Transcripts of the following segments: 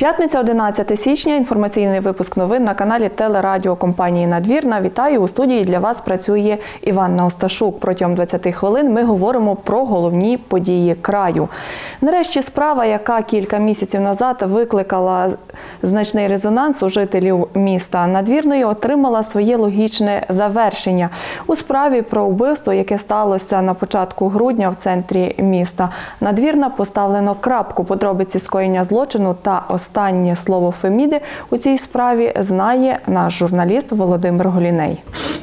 П'ятниця, 11 січня, інформаційний випуск новин на каналі телерадіокомпанії «Надвірна». Вітаю, у студії для вас працює Іванна Осташук. Протягом 20 хвилин ми говоримо про головні події краю. Нарешті справа, яка кілька місяців назад викликала значний резонанс у жителів міста Надвірної, отримала своє логічне завершення. У справі про вбивство, яке сталося на початку грудня в центрі міста Надвірна, поставлено крапку. Подробиці скоєння злочину та останнє слово Феміди у цій справі знає наш журналіст Володимир Голіней.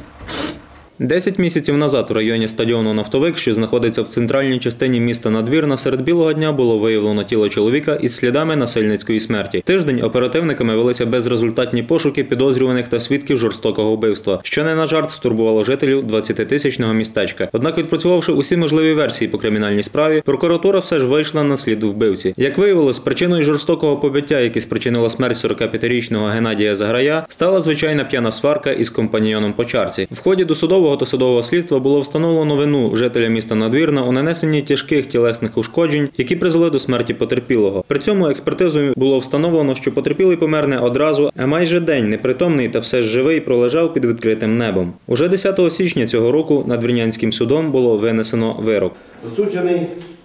10 місяців назад в районі стадіону «Нафтовик», що знаходиться в центральній частині міста Надвірна, серед білого дня було виявлено тіло чоловіка із слідами насильницької смерті. Тиждень оперативниками велися безрезультатні пошуки підозрюваних та свідків жорстокого вбивства, що не на жарт стурбувало жителів 20-тисячного містечка. Однак, відпрацювавши усі можливі версії по кримінальній справі, прокуратура все ж вийшла на слід вбивці. Як виявилось, причиною жорстокого побиття, яке спричинило смерть 45-річного Геннадія Заграя, стала звичайна п'яна сварка із компаньйоном по чарці. В ході досудового та судового слідства було встановлено вину жителя міста Надвірна у нанесенні тяжких тілесних ушкоджень, які призвели до смерті потерпілого. При цьому експертизою було встановлено, що потерпілий помер не одразу, а майже день непритомний та все ж живий пролежав під відкритим небом. Уже 10 січня цього року Надвірнянським судом було винесено вирок. Засуджений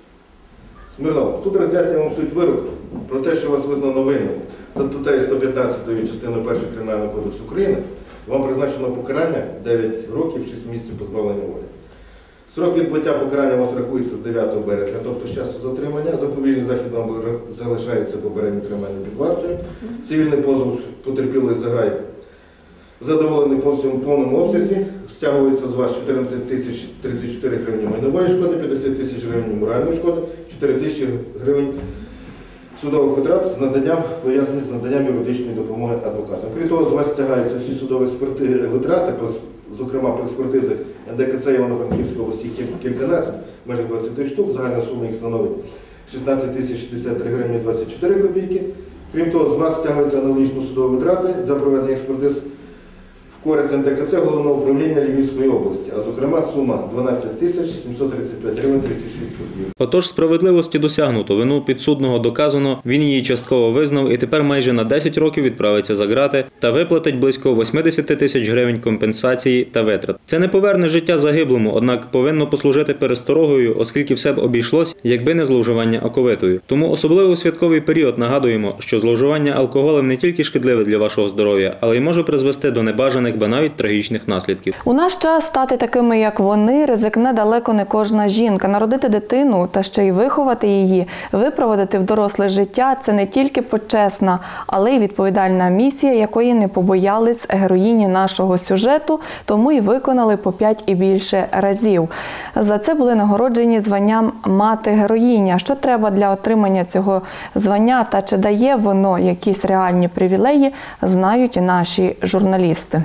Смирнов. Суд роз'яснює вам суть вироку про те, що вас визнано винним за статтею 115 частини 1 Кримінального кодексу України. Вам призначено покарання 9 років, 6 місяців позбавлення волі. Срок відбуття покарання у вас рахується з 9 березня, тобто з часу затримання. Запобіжний захід вам залишається попереднє тримання під вартою. Цивільний позов потерпілий Заграй задоволений по всьому повному обсязі. Стягується з вас 14 тисяч 34 гривні майнової шкоди, 50 тисяч гривень моральної шкоди, 4 тисячі гривень судових витрат з наданням, пов'язані з наданням юридичної допомоги адвокатам. Крім того, з вас стягаються всі судові витрати, зокрема по експертизах НДКЦ Івано-Франківської області кільканадцять, майже 20 штук, загальна сума їх становить 16 тисяч 63 гривні 24 копійки. Крім того, з вас стягуються аналогічні судові витрати за проведення експертиз в користь НДКЦ Головного управління Львівської області, а зокрема сума 12 тисяч 735 гривень 36 копійок. Отож, справедливості досягнуто, вину підсудного доказано, він її частково визнав і тепер майже на 10 років відправиться за ґрати та виплатить близько 80 тисяч гривень компенсації та витрат. Це не поверне життя загиблому, однак повинно послужити пересторогою, оскільки все б обійшлось, якби не зловживання оковитою. Тому особливо у святковий період нагадуємо, що зловживання алкоголем не тільки шкідливе для вашого здоров'я, але й може призвести до небажаних, ба навіть трагічних наслідків. У наш час стати такими, як вони, ризикне далеко не кожна жінка. Народити дитину та ще й виховати її, випроводити в доросле життя – це не тільки почесна, але й відповідальна місія, якої не побоялись героїні нашого сюжету, тому й виконали по 5 і більше разів. За це були нагороджені званням «Мати-героїня». Що треба для отримання цього звання та чи дає воно якісь реальні привілеї, знають і наші журналісти.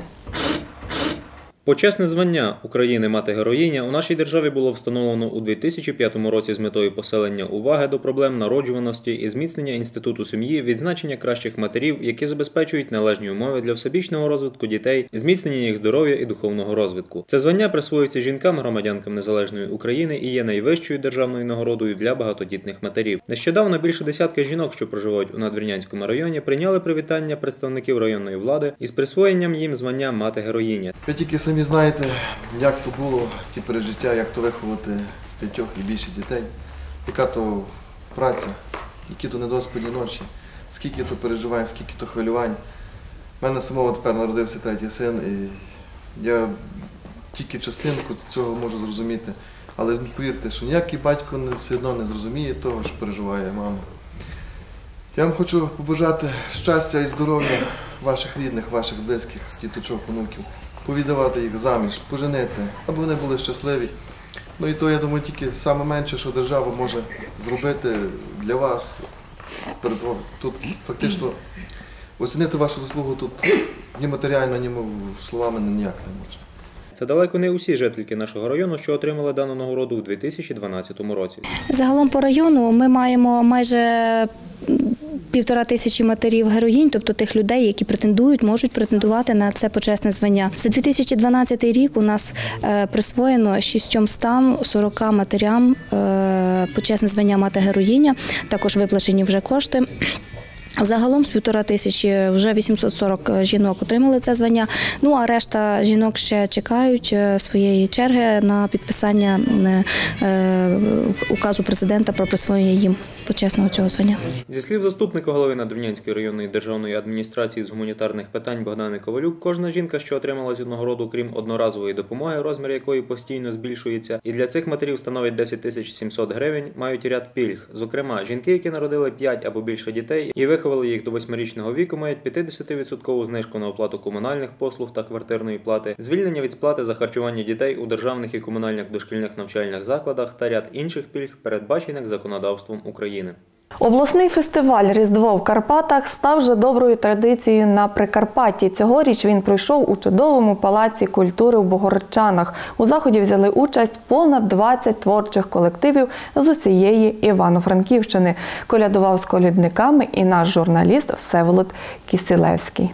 Почесне звання України «Мати-героїня» у нашій державі було встановлено у 2005 році з метою поселення уваги до проблем народжуваності і зміцнення інституту сім'ї, відзначення кращих матерів, які забезпечують належні умови для всебічного розвитку дітей, зміцнення їх здоров'я і духовного розвитку. Це звання присвоюється жінкам-громадянкам незалежної України і є найвищою державною нагородою для багатодітних матерів. Нещодавно більше десятка жінок, що проживають у Надвірнянському районі, прийняли привітання представників районної влади із присвоєнням їм звання «Мати-героїня». Ви знаєте, як то було, ті пережиття, як то виховати 5 і більше дітей, яка то праця, які то недоспані ночі, скільки то переживань, скільки то хвилювань. У мене самого тепер народився 3-й син, і я тільки частинку цього можу зрозуміти. Але повірте, що ніякий батько все одно не зрозуміє того, що переживає мама. Я вам хочу побажати щастя і здоров'я ваших рідних, ваших близьких, діточок, онуків. Повідавати їх заміж, поженити, аби вони були щасливі. Ну і то, я думаю, тільки саме менше, що держава може зробити для вас. Тут фактично оцінити вашу заслугу тут ні матеріально, ні словами ніяк не можна. Це далеко не усі жительки нашого району, що отримали дану нагороду у 2012 році. Загалом по району ми маємо майже 1500 матерів-героїнь, тобто тих людей, які можуть претендувати на це почесне звання. За 2012 рік у нас присвоєно 640 матерям почесне звання «Мати-героїня», також виплачені вже кошти. Загалом з 1500 вже 840 жінок отримали це звання, ну а решта жінок ще чекають своєї черги на підписання указу президента про присвоєння їм почесного цього звання. Зі слів заступника голови Надвірнянської районної державної адміністрації з гуманітарних питань Богдани Ковалюк, кожна жінка, що отримала цю нагороду, крім одноразової допомоги, розмір якої постійно збільшується, і для цих матерів становить 10 700 гривень, мають ряд пільг. Зокрема, жінки, які народили 5 або більше дітей і виховали їх до 8-річного віку, мають 50% знижку на оплату комунальних послуг та квартирної плати, звільнення від сплати за харчування дітей у державних і комунальних дошкільних навчальних закладах та ряд інших пільг, передбачених законодавством України. Обласний фестиваль «Різдво в Карпатах» став вже доброю традицією на Прикарпатті. Цьогоріч він пройшов у чудовому палаці культури в Богородчанах. У заході взяли участь понад 20 творчих колективів з усієї Івано-Франківщини. Колядував з колядниками і наш журналіст Всеволод Кисилевський.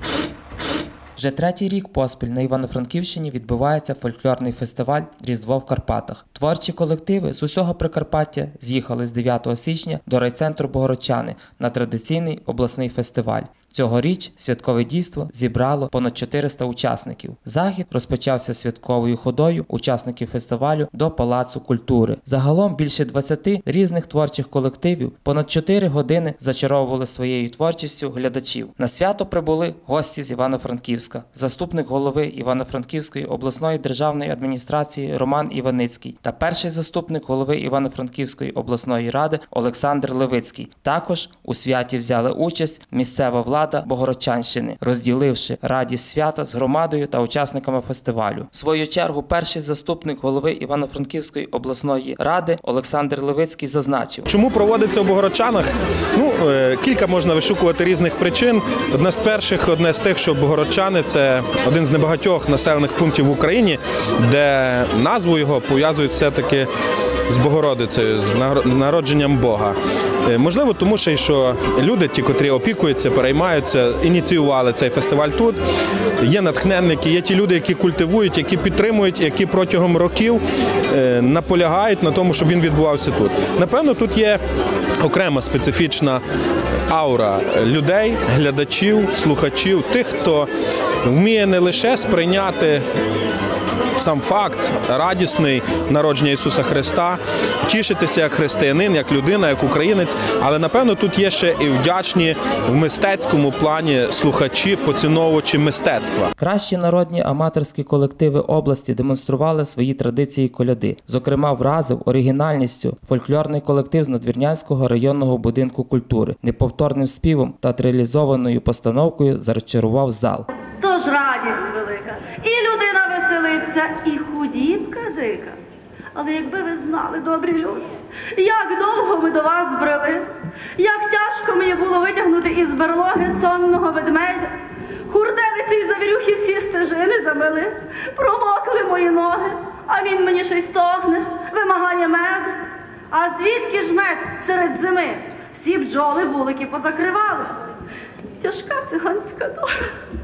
Вже третій рік поспіль на Івано-Франківщині відбувається фольклорний фестиваль «Різдво в Карпатах». Творчі колективи з усього Прикарпаття з'їхали з 9 січня до райцентру Богородчани на традиційний обласний фестиваль. Цьогоріч святкове дійство зібрало понад 400 учасників. Захід розпочався святковою ходою учасників фестивалю до Палацу культури. Загалом більше 20 різних творчих колективів понад 4 години зачаровували своєю творчістю глядачів. На свято прибули гості з Івано-Франківська, заступник голови Івано-Франківської обласної державної адміністрації Роман Іваницький та перший заступник голови Івано-Франківської обласної ради Олександр Левицький. Також у святі взяли участь місцева влада Богородчанщини, розділивши радість свята з громадою та учасниками фестивалю. В свою чергу перший заступник голови Івано-Франківської обласної ради Олександр Левицький зазначив. Чому проводиться у Богородчанах? Кілька можна вишукувати різних причин. Одне з тих, що Богородчани – це один з небагатьох населених пунктів в Україні, де назву його пов'язують все-таки з Богородицею, з народженням Бога. Можливо, тому що люди, ті, котрі опікуються, переймаються, ініціювали цей фестиваль тут. Є натхненники, є ті люди, які культивують, які підтримують, які протягом років наполягають на тому, щоб він відбувався тут. Напевно, тут є окрема специфічна аура людей, глядачів, слухачів, тих, хто вміє не лише сприйняти сам факт радісний народження Ісуса Христа, тішитися як християнин, як людина, як українець, але, напевно, тут є ще і вдячні в мистецькому плані слухачі, поціновувачі мистецтва. Кращі народні аматорські колективи області демонстрували свої традиції коляди. Зокрема, вразив оригінальністю фольклорний колектив з Надвірнянського районного будинку культури. Неповторним співом та реалізованою постановкою зачарував зал. Тож радість велика, і людина веселиться, і худібка дика. Але якби ви знали, добрі люди, як довго ми до вас брели, як тяжко мені було витягнути із берлоги сонного ведмедя, хурделиці й завірюхи всі стежини замели, промокли мої ноги, а він мені ще й стогне, вимагає меду. А звідки ж мед серед зими? Всі бджоли вулики позакривали. Тяжка циганська доля.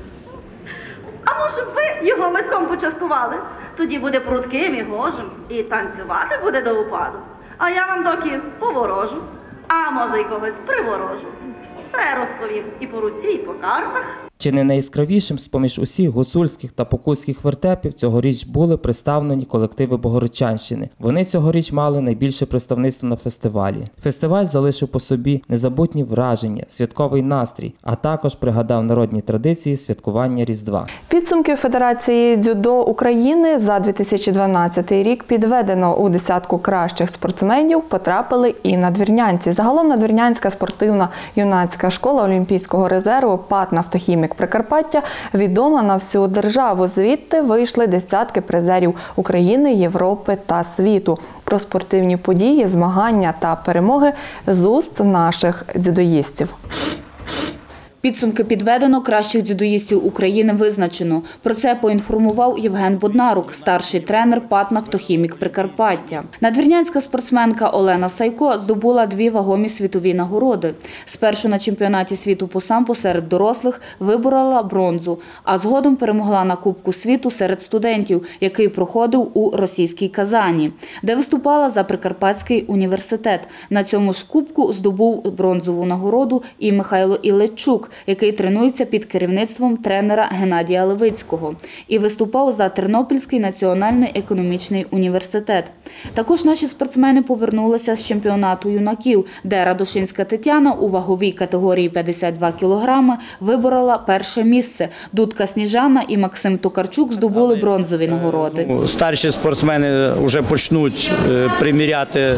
А може б ви його медком почастували? Тоді буде прутким і гожим, і танцювати буде до упаду. А я вам доки поворожу, а може й когось приворожу. Все розповім і по руці, і по картах. Чи не найяскравішим з-поміж усіх гуцульських та покутських вертепів цьогоріч були представлені колективи Богородчанщини. Вони цьогоріч мали найбільше представництво на фестивалі. Фестиваль залишив по собі незабутні враження, святковий настрій, а також пригадав народні традиції святкування Різдва. Підсумки Федерації дзюдо України за 2012 рік підведено. У десятку кращих спортсменів потрапили і надвірнянці. Загалом Надвірнянська спортивна юнацька школа Олімпійського резерву ПАТ «Нафтохімік» Прикарпаття відома на всю державу. Звідти вийшли десятки призерів України, Європи та світу. Про спортивні події, змагання та перемоги з уст наших дзюдоїстів. Підсумки підведено, кращих дзюдоїстів України визначено. Про це поінформував Євген Боднарук, старший тренер ПАТ «Нафтохімік Прикарпаття». Надвірнянська спортсменка Олена Сайко здобула 2 вагомі світові нагороди. Спершу на чемпіонаті світу по самбо серед дорослих виборола бронзу, а згодом перемогла на Кубку світу серед студентів, який проходив у російській Казані, де виступала за Прикарпатський університет. На цьому ж кубку здобув бронзову нагороду і Михайло Іллечук, який тренується під керівництвом тренера Геннадія Левицького і виступав за Тернопільський національний економічний університет. Також наші спортсмени повернулися з чемпіонату юнаків, де Радушинська Тетяна у ваговій категорії 52 кілограми виборола перше місце. Дудка Сніжана і Максим Токарчук здобули бронзові нагороди. Старші спортсмени вже почнуть приміряти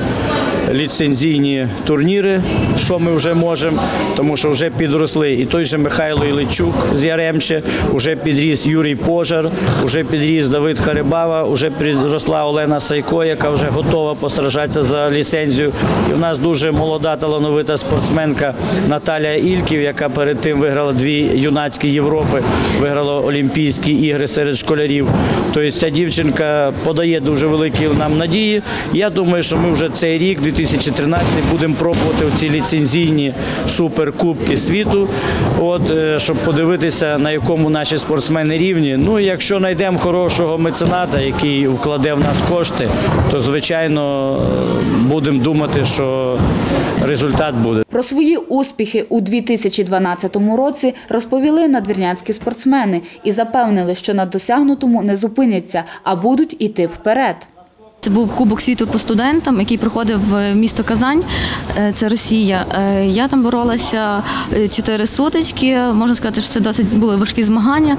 ліцензійні турніри, що ми вже можемо, тому що вже підросли. І той же Михайло Іллечук з Яремче, вже підріс Юрій Пожар, вже підріс Давид Харибава, вже підросла Олена Сайко, яка вже готова посражатися за ліцензію. І в нас дуже молода, талановита спортсменка Наталія Ільків, яка перед тим виграла 2 юнацькі Європи, виграла Олімпійські ігри серед школярів. Тобто ця дівчинка подає дуже великі нам надії. Я думаю, що ми вже цей рік, 2013, будемо пробувати ці ліцензійні суперкубки світу, щоб подивитися, на якому наші спортсмени рівні. Ну, якщо знайдемо хорошого мецената, який вкладе в нас кошти, то, звичайно, будемо думати, що результат буде. Про свої успіхи у 2012 році розповіли надвірнянські спортсмени і запевнили, що на досягнутому не зупиняться, а будуть іти вперед. Це був Кубок світу по студентам, який проходив в місто Казань, це Росія. Я там боролася 4 сутички, можна сказати, що це досить були важкі змагання.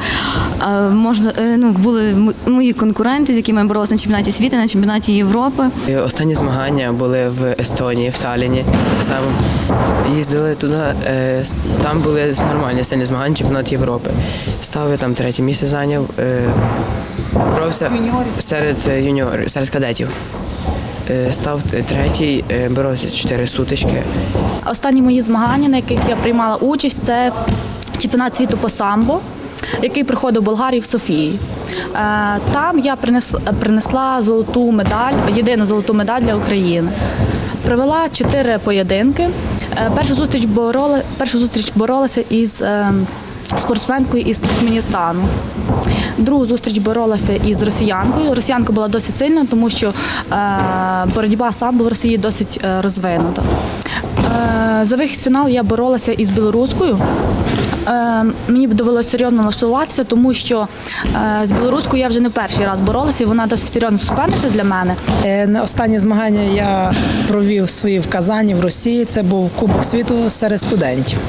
Були мої конкуренти, з якими я боролася на чемпіонаті світу, на чемпіонаті Європи. Останні змагання були в Естонії, в Талліні. Їздили туди, там були нормальні сильні змагання, чемпіонат Європи. Став я там 3-е місце зайняв. Боровся серед юніорів, серед кадетів. Став 3-й, боровся 4 сутички. Останні мої змагання, на яких я приймала участь, це чемпіонат світу по самбо, який проходив в Болгарії в Софії. Там я принесла золоту медаль, єдину золоту медаль для України. Провела 4 поєдинки. Першу зустріч боролася із спортсменкою із Туркменістану. Другу зустріч боролася із росіянкою. Росіянка була досить сильна, тому що боротьба самбо в Росії досить розвинута. За вихід в фінал я боролася із білоруською. Мені довелося серйозно налаштуватися, тому що з білоруською я вже не перший раз боролася, і вона досить серйозна суперниця для мене. Останні змагання я провів свої в Казані, в Росії. Це був Кубок світу серед студентів.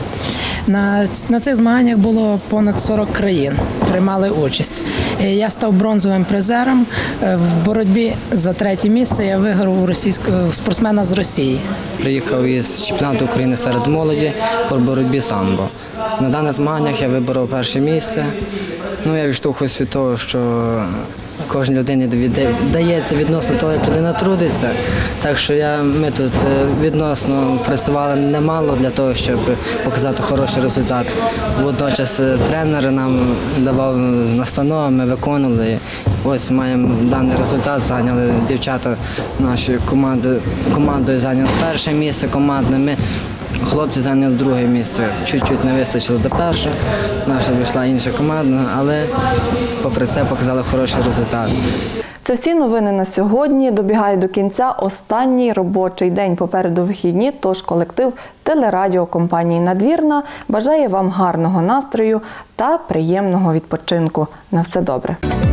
На цих змаганнях було понад 40 країн, приймали участь. Я став бронзовим призером. В боротьбі за 3-е місце я виграв у спортсмена з Росії. Приїхав із чемпіонату України серед молоді по боротьбі самбо. На даних змаганнях я виборов 1-е місце. Я відштовхуюсь від того, що кожній людині дається відносно того, як людина трудиться. Так що ми тут відносно працювали немало для того, щоб показати хороший результат. Водночас тренер нам давав настанови, ми виконували. Ось маємо даний результат, зайняли дівчата нашої командою зайняли 1-е місце командне. Хлопці зайняли 2-е місце. Чуть-чуть не вистачило до 1-го. Наша вийшла інша команда, але попри це показали хороший результат. Це всі новини на сьогодні. Добігає до кінця останній робочий день, попереду вихідні, тож колектив телерадіокомпанії «Надвірна» бажає вам гарного настрою та приємного відпочинку. На все добре.